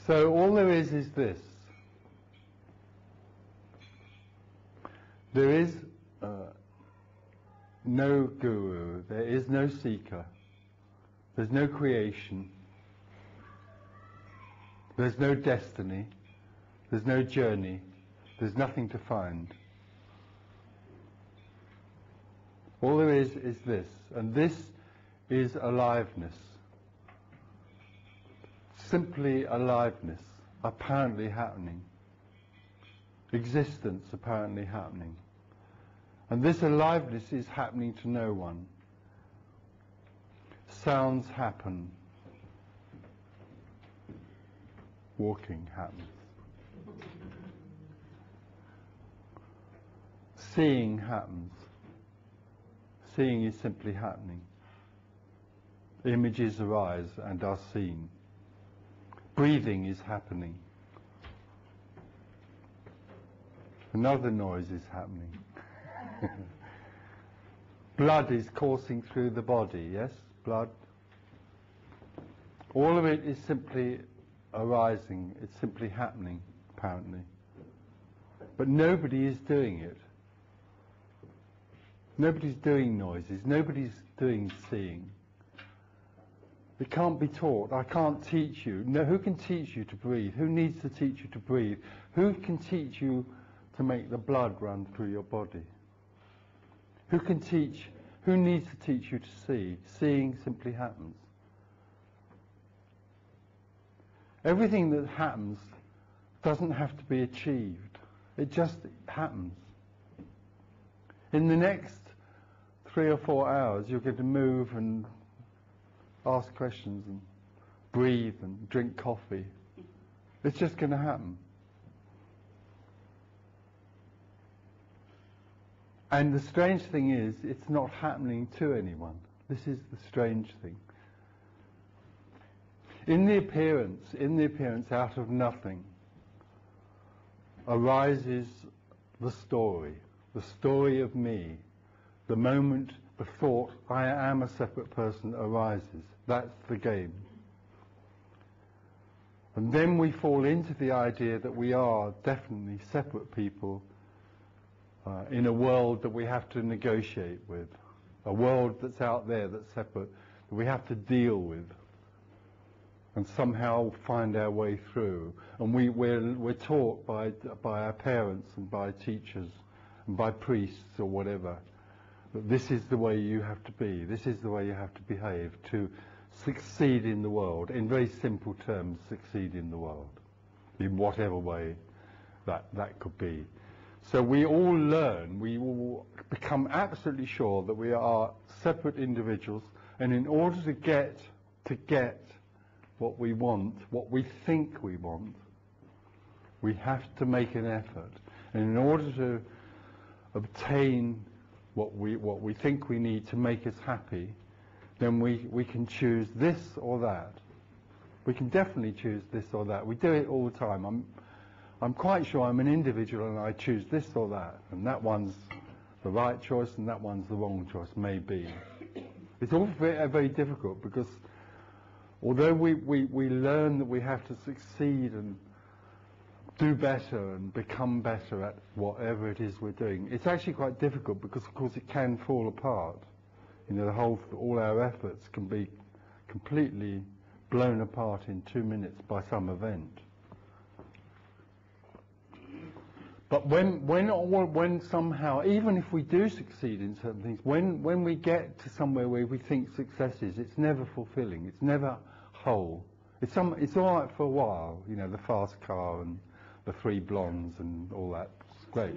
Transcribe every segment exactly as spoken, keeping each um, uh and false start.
So all there is is this. There is uh, no guru, there is no seeker, there's no creation, there's no destiny, there's no journey, there's nothing to find. All there is is this, and this is aliveness. Simply aliveness, apparently happening. Existence apparently happening. And this aliveness is happening to no one. Sounds happen. Walking happens. Seeing happens. Seeing is simply happening. Images arise and are seen. Breathing is happening. Another noise is happening. Blood is coursing through the body, yes? Blood. All of it is simply arising, it's simply happening, apparently. But nobody is doing it. Nobody's doing noises, nobody's doing seeing. It can't be taught. I can't teach you. No, who can teach you to breathe? Who needs to teach you to breathe? Who can teach you to make the blood run through your body? Who can teach? Who needs to teach you to see? Seeing simply happens. Everything that happens doesn't have to be achieved. It just happens. In the next three or four hours, you're going to move and ask questions and breathe and drink coffee. It's just going to happen. And the strange thing is, it's not happening to anyone. This is the strange thing. In the appearance, in the appearance out of nothing, arises the story, the story of me. The moment the thought, I am a separate person, arises. That's the game. And then we fall into the idea that we are definitely separate people uh, in a world that we have to negotiate with, a world that's out there that's separate, that we have to deal with and somehow find our way through. And we, we're, we're taught by, by our parents and by teachers and by priests or whatever, that this is the way you have to be, this is the way you have to behave to succeed in the world. In very simple terms, succeed in the world, in whatever way that, that could be. So we all learn, we all become absolutely sure that we are separate individuals, and in order to get, to get what we want, what we think we want, we have to make an effort. And in order to obtain what we what we think we need to make us happy, then we, we can choose this or that. We can definitely choose this or that. We do it all the time. I'm I'm quite sure I'm an individual and I choose this or that, and that one's the right choice and that one's the wrong choice, maybe. It's all very, very difficult because although we, we, we learn that we have to succeed and do better and become better at whatever it is we're doing, it's actually quite difficult because, of course, it can fall apart. You know, the whole, all our efforts can be completely blown apart in two minutes by some event. But when, when, when somehow, even if we do succeed in certain things, when, when we get to somewhere where we think success is, it's never fulfilling, it's never whole. It's, some, it's all right for a while, you know, the fast car and the three blondes and all that. It's great.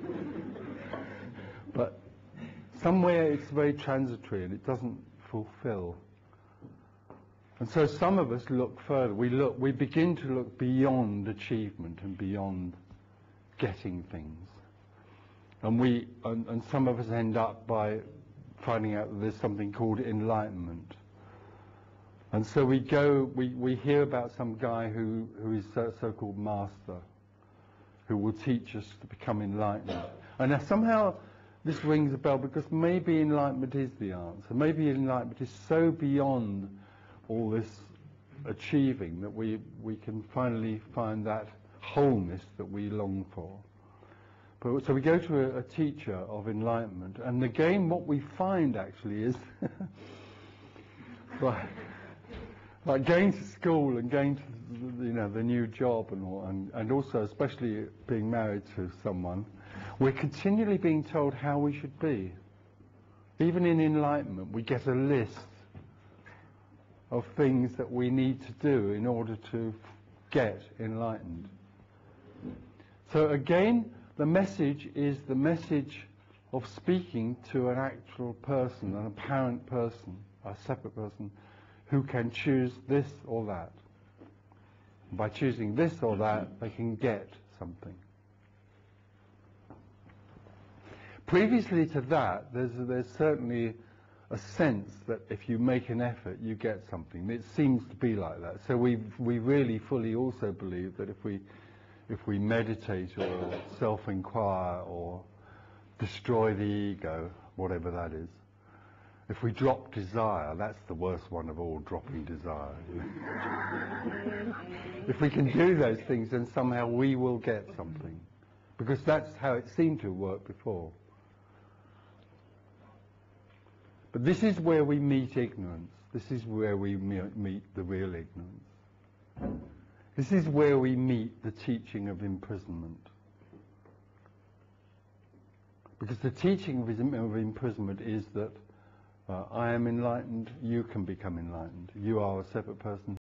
But somewhere it's very transitory and it doesn't fulfill. And so some of us look further. We look, we begin to look beyond achievement and beyond getting things. And we, and, and some of us end up by finding out that there's something called enlightenment. And so we go, we, we hear about some guy who, who is a so-called master, who will teach us to become enlightened. And now somehow this rings a bell because maybe enlightenment is the answer. Maybe enlightenment is so beyond all this achieving, that we, we can finally find that wholeness that we long for. But, so we go to a, a teacher of enlightenment, and again what we find actually is like, like going to school and going to the, you know, the new job and, all, and, and also especially being married to someone, we're continually being told how we should be. Even in enlightenment, we get a list of things that we need to do in order to get enlightened. So again, the message is the message of speaking to an actual person, an apparent person, a separate person, who can choose this or that. By choosing this or that, they can get something. Previously to that, there's, there's certainly a sense that if you make an effort, you get something. It seems to be like that. So we we really fully also believe that if we if we meditate or self-inquire or destroy the ego, whatever that is, if we drop desire, that's the worst one of all, dropping desire. If we can do those things, then somehow we will get something. Because that's how it seemed to work before. But this is where we meet ignorance. This is where we meet the real ignorance. This is where we meet the teaching of imprisonment. Because the teaching of imprisonment is that uh, I am enlightened, you can become enlightened. You are a separate person.